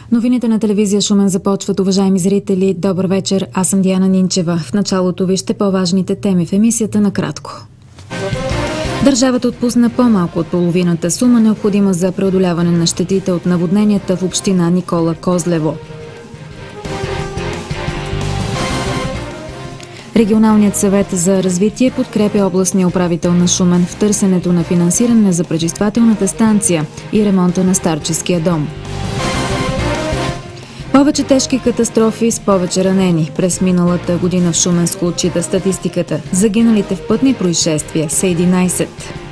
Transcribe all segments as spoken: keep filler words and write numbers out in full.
Новините на телевизия Шумен започват, уважаеми зрители. Добър вечер, аз съм Диана Нинчева. В началото вижте по-важните теми в емисията накратко. Държавата отпусна по-малко от половината сума, необходима за преодоляване на щетите от наводненията в община Никола Козлево. Регионалният съвет за развитие подкрепя областния управител на Шумен в търсенето на финансиране за пречиствателната станция и ремонта на старческия дом. Повече тежки катастрофи с повече ранени. През миналата година в Шуменско отчита статистиката. Загиналите в пътни происшествия са единайсет.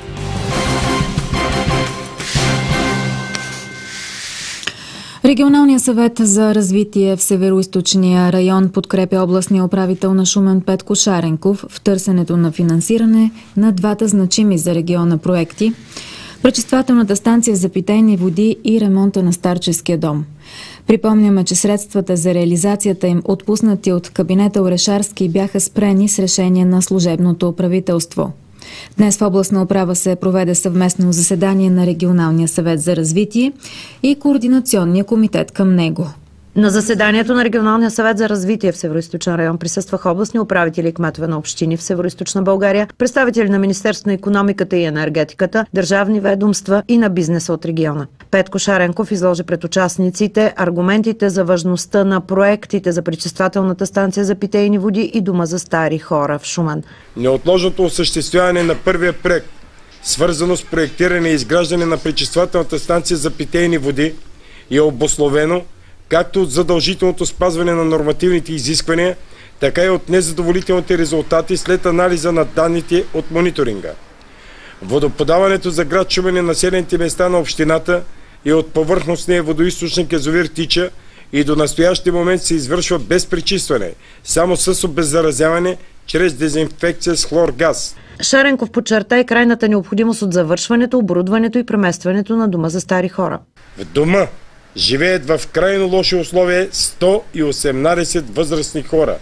Регионалният съвет за развитие в Североизточния район подкрепя областния управител на Шумен Петко Шаренков в търсенето на финансиране на двата значими за региона проекти – пречиствателната станция за питейни води и ремонта на старческия дом. Припомняме, че средствата за реализацията им, отпуснати от кабинета Орешарски, бяха спрени с решение на служебното правителство. Днес в областна управа се проведе съвместно заседание на Регионалния съвет за развитие и Координационния комитет към него. На заседанието на Регионалния съвет за развитие в Североизточен район присъстваха областни управители и кметове на общини в Североизточна България, представители на Министерството на икономиката и енергетиката, държавни ведомства и на бизнеса от региона. Петко Шаренков изложи пред участниците аргументите за важността на проектите за пречиствателната станция за питейни води и дома за стари хора в Шумен. Неотложното осъществяване на първия проект, свързано с проектиране и изграждане на пречиствателната станция за питейни води, е обусловено както от задължителното спазване на нормативните изисквания, така и от незадоволителните резултати след анализа на данните от мониторинга. Водоподаването за град Шумен и населените места на общината и от повърхностния водоизточник язовир Тича и до настоящия момент се извършва без пречистване, само с обеззаразяване чрез дезинфекция с хлоргаз. Шаренков подчерта и крайната необходимост от завършването, оборудването и преместването на дома за стари хора. В дома живеят в крайно лоши условия сто и осемнайсет възрастни хора.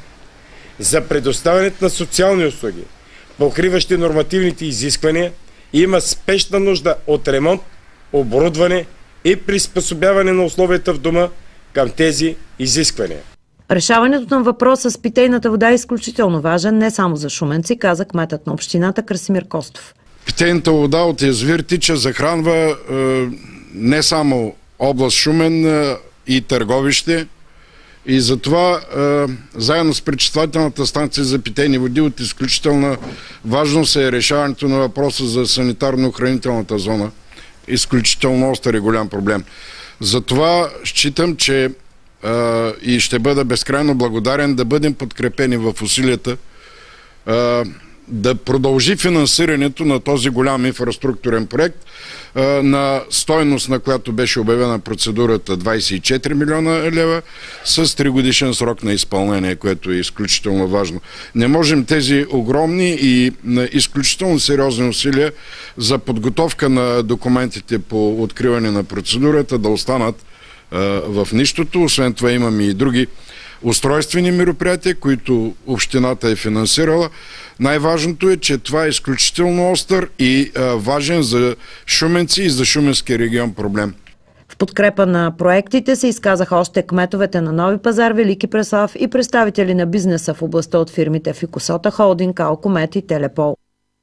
За предоставянето на социални услуги, покриващи нормативните изисквания, има спешна нужда от ремонт, оборудване и приспособяване на условията в дома към тези изисквания. Решаването на въпроса с питейната вода е изключително важен не само за шуменци, каза кметът на общината Красимир Костов. Питейната вода от язовир Тича захранва е, не само област Шумен и Търговище, и затова е, заедно с пречиствателната станция за питейни води от изключителна важност е решаването на въпроса за санитарно-охранителната зона. Изключително остър и голям проблем. Затова считам, че е, и ще бъда безкрайно благодарен да бъдем подкрепени в усилията е, да продължи финансирането на този голям инфраструктурен проект, на стойност, на която беше обявена процедурата двайсет и четири милиона лева, с тригодишен срок на изпълнение, което е изключително важно. Не можем тези огромни и изключително сериозни усилия за подготовка на документите по откриване на процедурата да останат в нищото. Освен това имаме и други устройствени мероприятия, които общината е финансирала. Най-важното е, че това е изключително остър и а, важен за шуменци и за шуменския регион проблем. В подкрепа на проектите се изказаха още кметовете на Нови пазар, Велики Преслав и представители на бизнеса в областта от фирмите Фикосота Холдинг, Алкомет и Телепол.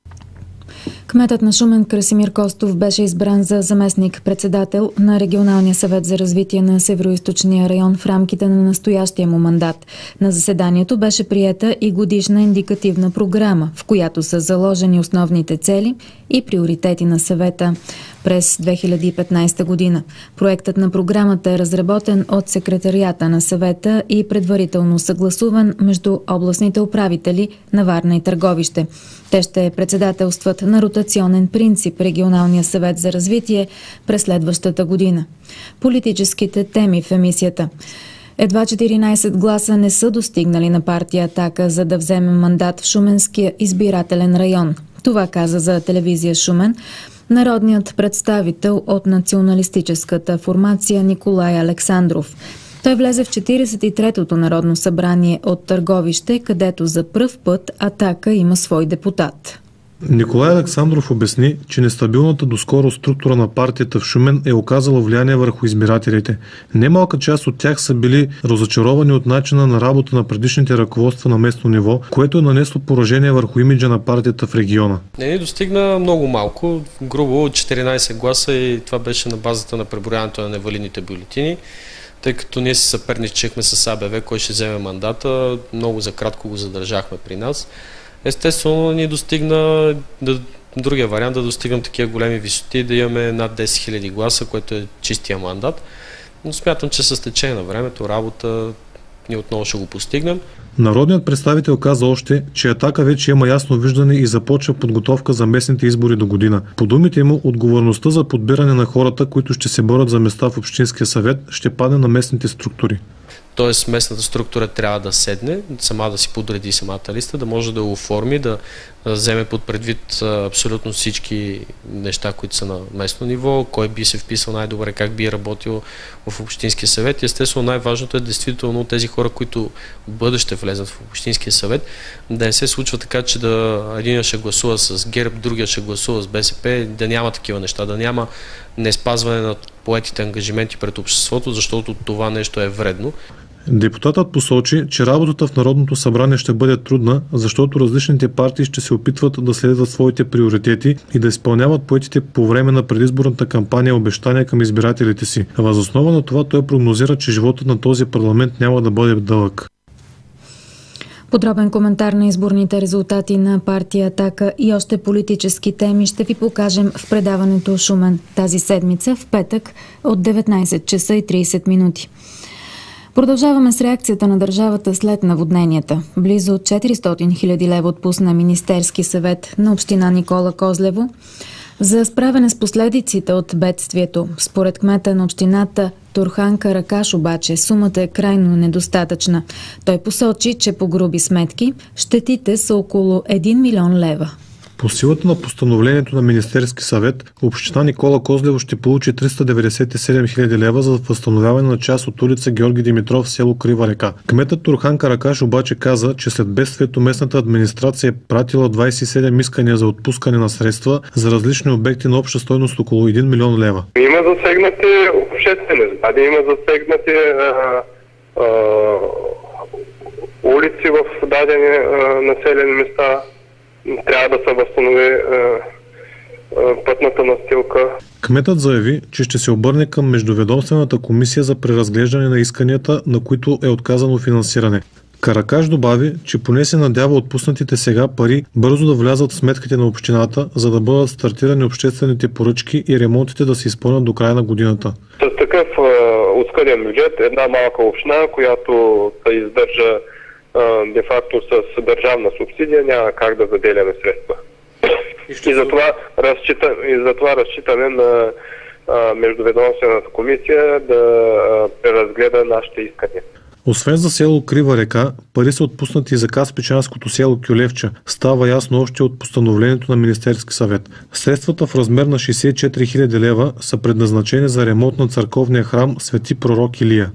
Кметът на Шумен Красимир Костов беше избран за заместник-председател на Регионалния съвет за развитие на Североизточния район в рамките на настоящия му мандат. На заседанието беше приета и годишна индикативна програма, в която са заложени основните цели и приоритети на съвета през две хиляди и петнайсета година. Проектът на програмата е разработен от секретарията на съвета и предварително съгласуван между областните управители на Варна и Търговище. Те ще председателстват на ротационен принцип Регионалния съвет за развитие през следващата година. Политическите теми в емисията. Едва четиринайсет гласа не са достигнали на партия Атака, за да вземе мандат в Шуменския избирателен район. Това каза за телевизия Шумен народният представител от националистическата формация Николай Александров. Той влезе в четирийсет и третото народно събрание от Търговище, където за пръв път Атака има свой депутат. Николай Александров обясни, че нестабилната доскоро структура на партията в Шумен е оказала влияние върху избирателите. Немалка част от тях са били разочаровани от начина на работа на предишните ръководства на местно ниво, което е нанесло поражение върху имиджа на партията в региона. Не ни достигна много малко, грубо четиринайсет гласа, и това беше на базата на преброяването на невалидните бюлетини. Тъй като ние си съперничехме с А Б В, кой ще вземе мандата, много за кратко го задържахме при нас. Естествено, ни достигна да, другия вариант да достигнем такива големи висоти, да имаме над десет хиляди гласа, което е чистия мандат. Но смятам, че с течение на времето, работа, ние отново ще го постигнем. Народният представител каза още, че Атака вече има ясно виждане и започва подготовка за местните избори до година. По думите му, отговорността за подбиране на хората, които ще се борят за места в Общинския съвет, ще падне на местните структури. Тоест местната структура трябва да седне, сама да си подреди самата листа, да може да го оформи, да вземе под предвид абсолютно всички неща, които са на местно ниво, кой би се вписал най-добре, как би работил в Общинския съвет. И естествено най-важното е действително тези хора, които в бъдеще влезат в Общинския съвет, да не се случва така, че да един ще гласува с ГЕРБ, другия ще гласува с Б С П, да няма такива неща, да няма неспазване на поетите ангажименти пред обществото, защото това нещо е вредно. Депутатът посочи, че работата в Народното събрание ще бъде трудна, защото различните партии ще се опитват да следват своите приоритети и да изпълняват поетите по време на предизборната кампания обещания към избирателите си. Въз основа на това той прогнозира, че животът на този парламент няма да бъде дълъг. Подробен коментар на изборните резултати на партия Атака и още политически теми ще ви покажем в предаването Шумен тази седмица в петък от деветнайсет часа и трийсет минути. Продължаваме с реакцията на държавата след наводненията. Близо четиристотин хиляди лева отпусна Министерски съвет на община Никола Козлево за справяне с последиците от бедствието. Според кмета на общината Турхан Каракаш обаче сумата е крайно недостатъчна. Той посочи, че по груби сметки щетите са около един милион лева. По силата на постановлението на Министерски съвет, община Никола Козлево ще получи триста деветдесет и седем хиляди лева за възстановяване на част от улица Георги Димитров в село Крива река. Кметът Турхан Каракаш обаче каза, че след бедствието местната администрация е пратила двайсет и седем искания за отпускане на средства за различни обекти на обща стойност около един милион лева. Има засегнати обществени сгради, има засегнати а, а, улици в дадени а, населени места. Трябва да се възстанови е, е, пътната настилка. Кметът заяви, че ще се обърне към Междуведомствената комисия за преразглеждане на исканията, на които е отказано финансиране. Каракаш добави, че поне се надява отпуснатите сега пари бързо да влязат в сметките на общината, за да бъдат стартирани обществените поръчки и ремонтите да се изпълнят до края на годината. С такъв е, оскъден бюджет, една малка община, която се издържа де-факто с държавна субсидия, няма как да заделяме средства. И, и, затова, разчита, и затова разчитаме на а, Междуведомствената комисия да а, преразгледа нашите искания. Освен за село Крива река, пари са отпуснати и за Каспичанското село Кюлевча. Става ясно още от постановлението на Министерски съвет. Средствата в размер на шейсет и четири хиляди лева са предназначени за ремонт на църковния храм Свети пророк Илия.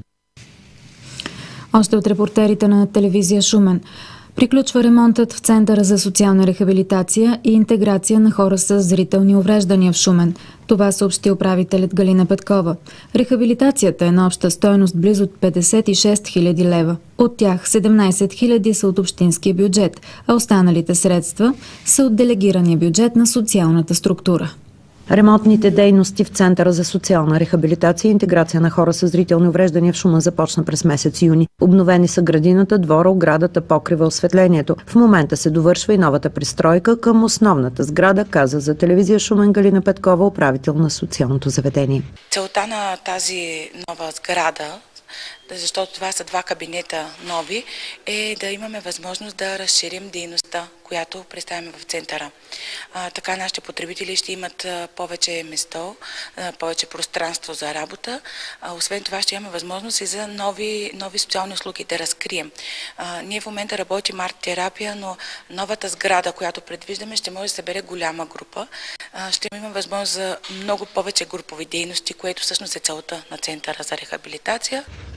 Още от репортерите на телевизия Шумен. Приключва ремонтът в Центъра за социална рехабилитация и интеграция на хора с зрителни увреждания в Шумен. Това съобщи управителят Галина Петкова. Рехабилитацията е на обща стойност близо петдесет и шест хиляди лева. От тях седемнайсет хиляди са от общинския бюджет, а останалите средства са от делегирания бюджет на социалната структура. Ремонтните дейности в Центъра за социална рехабилитация и интеграция на хора с зрителни увреждания в Шумен започна през месец юни. Обновени са градината, двора, оградата, покрива, осветлението. В момента се довършва и новата пристройка към основната сграда, каза за телевизия Шумен Галина Петкова, управител на социалното заведение. Целта на тази нова сграда, защото това са два кабинета нови, е да имаме възможност да разширим дейността, която представяме в центъра. А, така нашите потребители ще имат а, повече место, а, повече пространство за работа. А, освен това ще имаме възможност и за нови, нови социални услуги да разкрием. А, ние в момента работим арт-терапия, но новата сграда, която предвиждаме, ще може да събере голяма група. А, ще имаме възможност за много повече групови дейности, което всъщност е целта на Центъра за рехабилитация.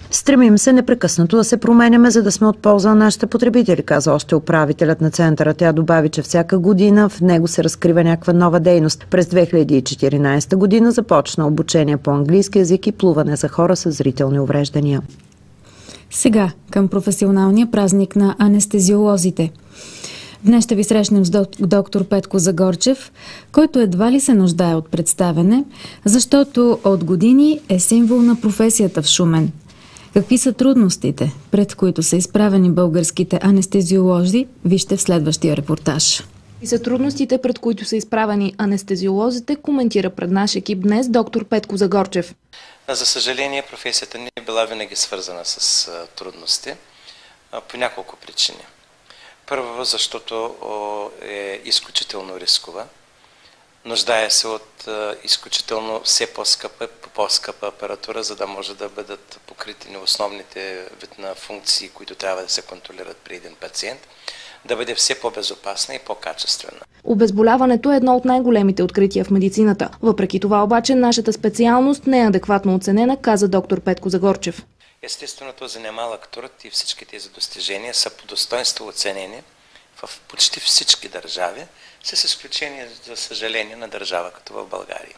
Стремим се непрекъснато да се променяме, за да сме от полза на нашите потребители, каза още управителят на центъра. Тя добави, че всяка година в него се разкрива някаква нова дейност. През две хиляди и четиринадесета година започна обучение по английски език и плуване за хора с зрителни увреждания. Сега към професионалния празник на анестезиолозите. Днес ще ви срещнем с доктор Петко Загорчев, който едва ли се нуждае от представяне, защото от години е символ на професията в Шумен. Какви са трудностите, пред които са изправени българските анестезиолози, вижте в следващия репортаж. И за трудностите, пред които са изправени анестезиолозите, коментира пред наш екип днес доктор Петко Загорчев. За съжаление, професията не е била винаги свързана с трудности по няколко причини. Първо, защото е изключително рискова. Нуждае се от изключително все по-скъпа, по-скъпа апаратура, за да може да бъдат покрити основните вид на функции, които трябва да се контролират при един пациент, да бъде все по-безопасна и по-качествена. Обезболяването е едно от най-големите открития в медицината. Въпреки това обаче нашата специалност не е адекватно оценена, каза доктор Петко Загорчев. Естествено, този немалък труд и всички тези достижения са по достоинство оценени в почти всички държави, с изключение, за съжаление, на държава като в България.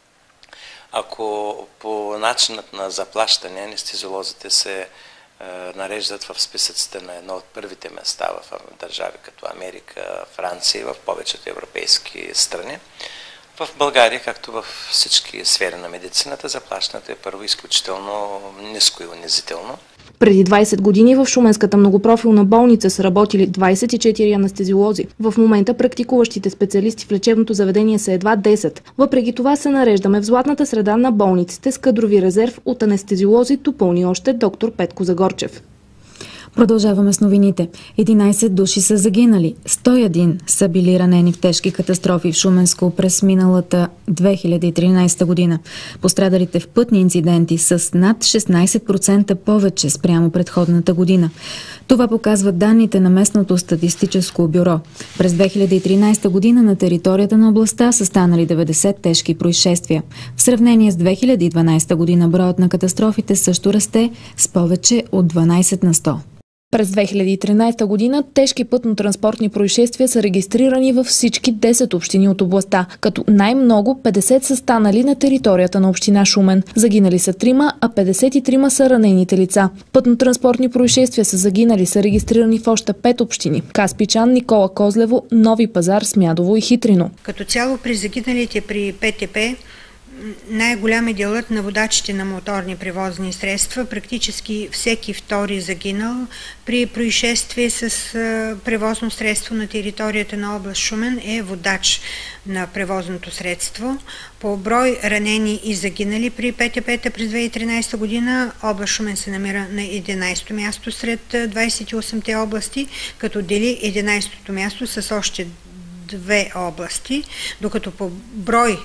Ако по начинът на заплащане анестезиолозите се е, нареждат в списъците на едно от първите места в държави като Америка, Франция и в повечето европейски страни, в България, както в всички сфери на медицината, заплащането е първо изключително ниско и унизително. Преди двадесет години в Шуменската многопрофилна болница са работили двадесет и четири анестезиолози. В момента практикуващите специалисти в лечебното заведение са едва десет. Въпреки това се нареждаме в златната среда на болниците с кадрови резерв от анестезиолози, допълни още доктор Петко Загорчев. Продължаваме с новините. единадесет души са загинали. сто и един са били ранени в тежки катастрофи в Шуменско през миналата две хиляди и тринадесета година. Пострадалите в пътни инциденти с над шестнадесет процента повече спрямо предходната година. Това показват данните на местното статистическо бюро. През две хиляди и тринадесета година на територията на областта са станали деветдесет тежки происшествия. В сравнение с две хиляди и дванадесета година броят на катастрофите също расте с повече от дванадесет на сто. През две хиляди и тринадесета година тежки пътно-транспортни происшествия са регистрирани във всички десет общини от областта, като най-много петдесет са станали на територията на община Шумен. Загинали са трима, а петдесет и трима са ранените лица. Пътно-транспортни происшествия са загинали са регистрирани в още пет общини – Каспичан, Никола Козлево, Нови пазар, Смядово и Хитрино. Като цяло при загиналите при ПТП най-голям е делът на водачите на моторни превозни средства. Практически всеки втори загинал при происшествие с превозно средство на територията на област Шумен е водач на превозното средство. По брой ранени и загинали при ПТП-та през две хиляди и тринадесета година област Шумен се намира на единадесето място сред двадесет и осемте области, като дели единадесетото място с още две области, докато по брой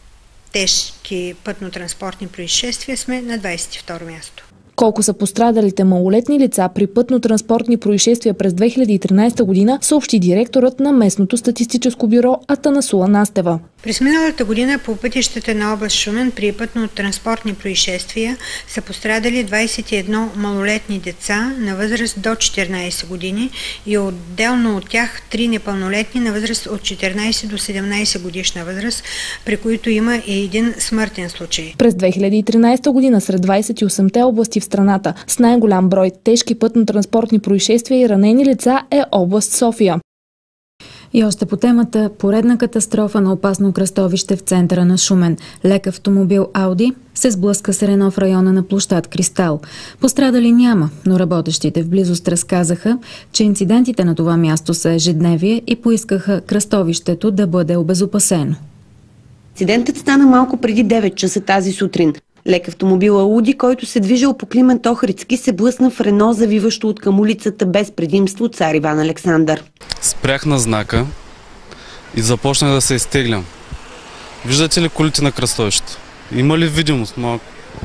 тежки пътно-транспортни происшествия сме на двадесет и второ място. Колко са пострадалите малолетни лица при пътно-транспортни происшествия през две хиляди и тринадесета година, съобщи директорът на местното статистическо бюро Атанасула Настева. През миналата година по пътищата на област Шумен при пътно-транспортни происшествия са пострадали двадесет и едно малолетни деца на възраст до четиринадесет години и отделно от тях три непълнолетни на възраст от четиринадесет до седемнадесет годишна възраст, при които има и един смъртен случай. През две хиляди и тринадесета година сред двадесет и осемте области в страната с най-голям брой тежки пътно-транспортни происшествия и ранени лица е област София. И още по темата, поредна катастрофа на опасно кръстовище в центъра на Шумен. Лек автомобил Ауди се сблъска с Рено в района на площад Кристал. Пострадали няма, но работещите в близост разказаха, че инцидентите на това място са ежедневие и поискаха кръстовището да бъде обезопасено. Инцидентът стана малко преди девет часа тази сутрин. Лек автомобил Ауди, който се движил по Климент Охридски, се блъсна в Рено, завиващо от към улицата без предимство Цар Иван Александър. Спрях на знака и започнах да се изтеглям. Виждате ли колите на кръстовището? Има ли видимост? Малко.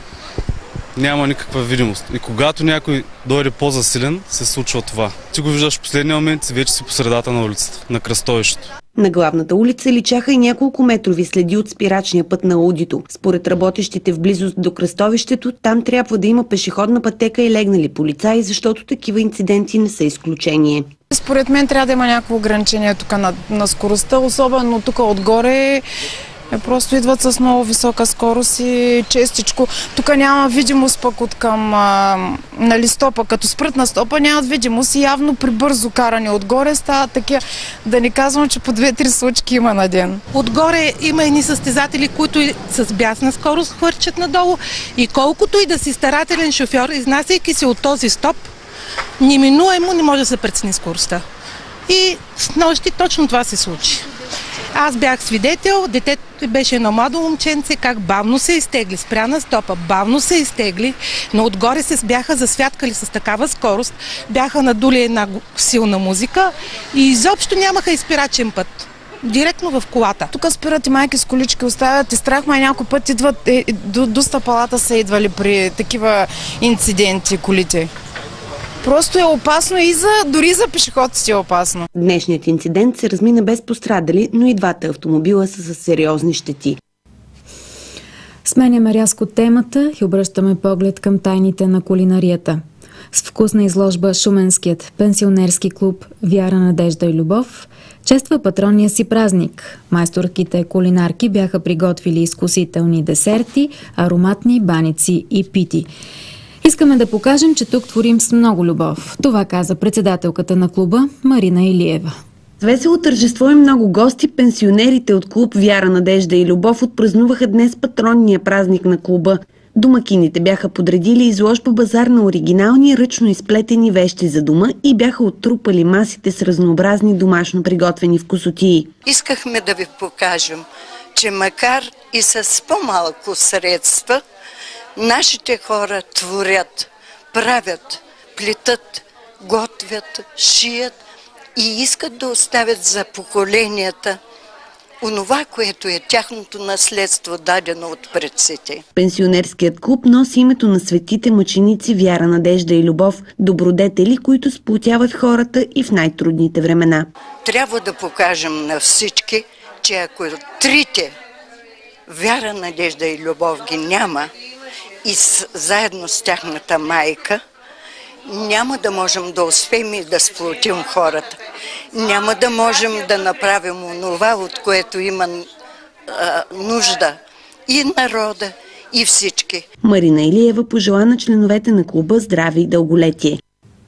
Няма никаква видимост. И когато някой дойде по-засилен, се случва това. Ти го виждаш в последния момент и вече си по средата на улицата, на кръстовището. На главната улица личаха и няколко метрови следи от спирачния път на Аудито. Според работещите в близост до кръстовището, там трябва да има пешеходна пътека и легнали полицаи, защото такива инциденти не са изключение. Според мен трябва да има някакво ограничение тук на, на скоростта, особено тук отгоре. Просто идват с много висока скорост и честичко. Тук няма видимост пък от към а, нали, стопа. Като спрат на стопа нямат видимост и явно при бързо каране отгоре стават такива, да не казвам, че по две-три случки има на ден. Отгоре има едни състезатели, които с бясна скорост хвърчат надолу и колкото и да си старателен шофьор, изнасяйки се от този стоп, неминуемо не може да се прецени скоростта. И с нощи точно това се случи. Аз бях свидетел, детето беше едно младо момченце, как бавно се изтегли, спря на стопа, бавно се изтегли, но отгоре се бяха засвяткали с такава скорост, бяха надули една силна музика и изобщо нямаха изпирачен път. Директно в колата. Тук спират и майки с колички, оставят и страх, май някой път идват, е, до, до стъпалата са идвали при такива инциденти колите. Просто е опасно и за, дори за пешеходците е опасно. Днешният инцидент се размина без пострадали, но и двата автомобила са с сериозни щети. Сменяме рязко темата и обръщаме поглед към тайните на кулинарията. С вкусна изложба Шуменският пенсионерски клуб Вяра, надежда и любов чества патронния си празник. Майсторките кулинарки бяха приготвили изкусителни десерти, ароматни баници и пити. Искаме да покажем, че тук творим с много любов. Това каза председателката на клуба Марина Илиева. С весело тържество и много гости, пенсионерите от клуб Вяра, надежда и любов отпразнуваха днес патронния празник на клуба. Домакините бяха подредили изложба базар на оригинални ръчно изплетени вещи за дома и бяха оттрупали масите с разнообразни домашно приготвени вкусотии. Искахме да ви покажем, че макар и с по-малко средства, нашите хора творят, правят, плетат, готвят, шият и искат да оставят за поколенията онова, което е тяхното наследство, дадено от предците. Пенсионерският клуб носи името на светите мъченици Вяра, надежда и любов, добродетели, които сплотяват хората и в най-трудните времена. Трябва да покажем на всички, че ако трите Вяра, надежда и любов ги няма, и с, заедно с тяхната майка, няма да можем да успеем и да сплотим хората. Няма да можем да направим онова, от което има а, нужда и народа, и всички. Марина Илиева пожела на членовете на клуба здраве и дълголетие.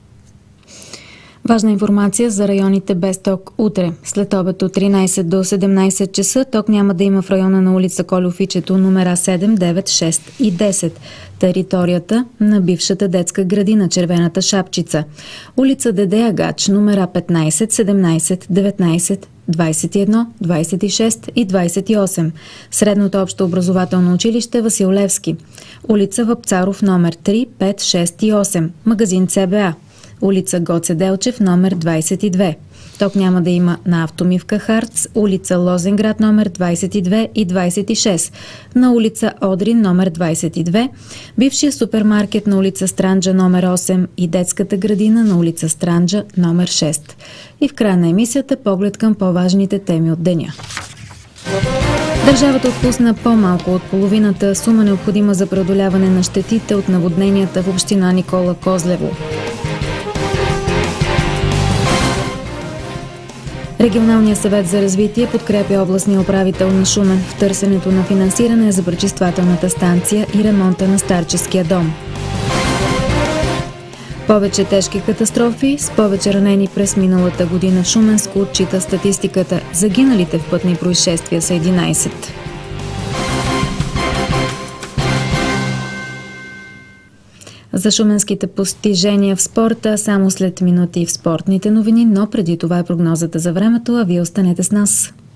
Важна информация за районите без ток утре. След обед от тринайсет до седемнайсет часа ток няма да има в района на улица Колеофичето номера седем, девет, шест и десет. Територията на бившата детска градина Червената шапчица. Улица Деде Агач номера петнайсет, седемнайсет, деветнайсет, двайсет и едно, двайсет и шест и двайсет и осем. Средното общо образователно училище Васил Левски. Улица Вапцаров номер три, пет, шест и осем. Магазин ЦБА. Улица Гоце Делчев, номер двайсет и две. Ток няма да има на автомивка Харц, улица Лозенград, номер двайсет и две и двайсет и шест, на улица Одрин, номер двайсет и две, бившия супермаркет на улица Странджа, номер осем и детската градина на улица Странджа, номер шест. И в края на емисията поглед към по-важните теми от деня. Държавата отпусна по-малко от половината сума необходима за преодоляване на щетите от наводненията в община Никола Козлево. Регионалният съвет за развитие подкрепя областния управител на Шумен в търсенето на финансиране за пречиствателната станция и ремонта на старческия дом. Повече тежки катастрофи с повече ранени през миналата година в Шуменско отчита статистиката. Загиналите в пътни происшествия са единайсет. За шуменските постижения в спорта само след минути в спортните новини, но преди това е прогнозата за времето, а вие останете с нас.